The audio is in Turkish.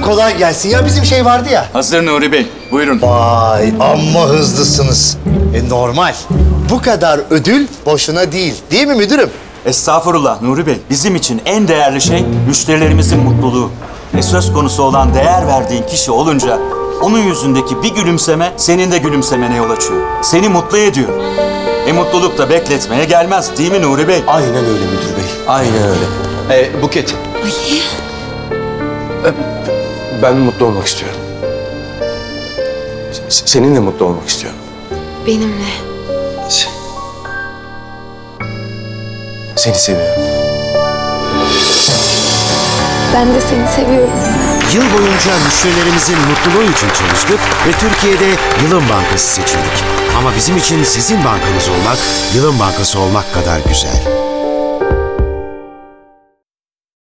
kolay gelsin. Ya bizim şey vardı ya. Hazır Nuri Bey, buyurun. Vay amma hızlısınız. Normal. Bu kadar ödül boşuna değil. Değil mi müdürüm? Estağfurullah Nuri Bey. Bizim için en değerli şey müşterilerimizin mutluluğu. Söz konusu olan değer verdiğin kişi olunca onun yüzündeki bir gülümseme senin de gülümsemene yol açıyor. Seni mutlu ediyor. Mutluluk da bekletmeye gelmez değil mi Nuri Bey? Aynen öyle müdür bey. Aynen öyle. Buket. Ali. Ben mutlu olmak istiyorum. Seninle mutlu olmak istiyorum. Benimle. Seni seviyorum. Ben de seni seviyorum. Yıl boyunca müşterilerimizin mutluluğu için çalıştık ve Türkiye'de Yılın Bankası seçildik. Ama bizim için sizin bankanız olmak, Yılın Bankası olmak kadar güzel.